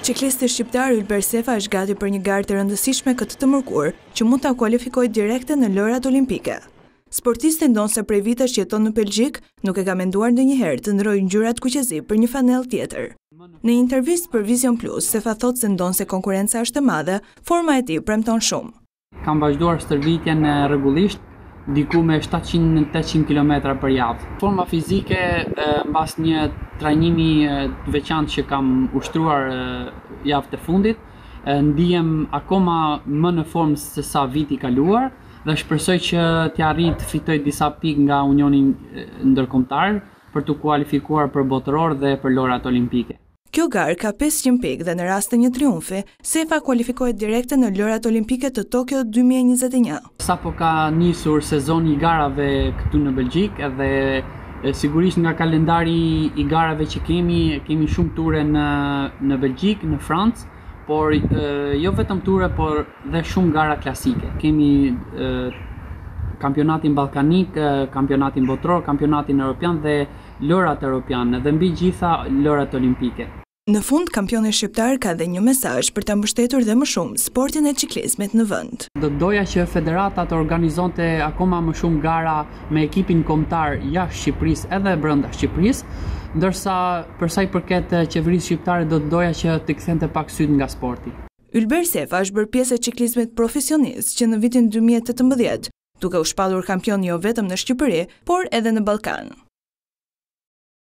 Ciklisti shqiptar Ylber Sefa është gati për një garë të rëndësishme këtë të mërkur, që mund ta kualifikojë direkte në lojrat olimpike. Sportisti ndonse prej vitesh që jeton në Belgjik, nuk e ka menduar ndonjëherë të ndrojë ngjyrat kuqezi për një fanell tjetër. Në një intervistë për Vision Plus, Sefa thotë se ndonse konkurenca është e madhe, forma e tij premton shumë. Kam vazhduar stërvitjen rregullisht, diku me 700-800 km për javë. Forma fizike, mbas një trajnimi të veçantë që kam ushtruar javët e fundit, ndihem akoma më në formë se sa viti i kaluar dhe shpresoj që t'ja arrit të fitoj disa pikë nga Unioni Ndërkombëtar për të kualifikuar për botëror dhe për lojrat olimpike. Kjo garë ka 500 pikë dhe në rast të një triumfi, Sefa kualifikohet direkte në lojrat olimpike të Tokyo 2021. Sapo ka nisur sezoni i garave këtu në Belgjik edhe sigurisht nga kalendari i garave që kemi shumë ture në Belgjik, në Francë, por jo vetëm ture, por dhe shumë gara klasike. Kemi kampionatin ballkanik, kampionatin botëror, kampionatin evropian dhe lojrat europiane dhe mbi gjitha lojrat olimpike. Në fund, kampioni shqiptar ka dhe një mesazh për ta mbështetur dhe më shumë sportin e ciklizmit në vend. Do doja që federata të organizonte akoma më shumë gara me ekipin kombëtar jashtë Shqipërisë edhe brenda Shqipërisë, ndërsa për sa i përket qeverisë shqiptare do doja që të kthente pak syt nga sporti. Ylber Sefa është bërë pjesë e ciklizmit profesionist që në vitin 2018, duke u shpallur kampion jo vetëm në Shqipëri, por edhe në Ballkan.